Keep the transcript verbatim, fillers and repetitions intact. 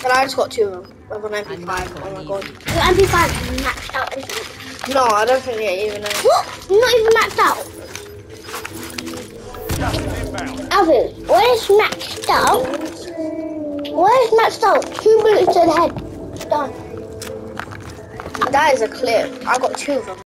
And I just got two of them. With an M P five. Oh my god. Your M P five is maxed out, isn't it? No, I don't think it even is. What? Not even maxed out? Alvin, what is maxed out? What is maxed out? Two bullets to the head. Done. That is a clip. I got two of them.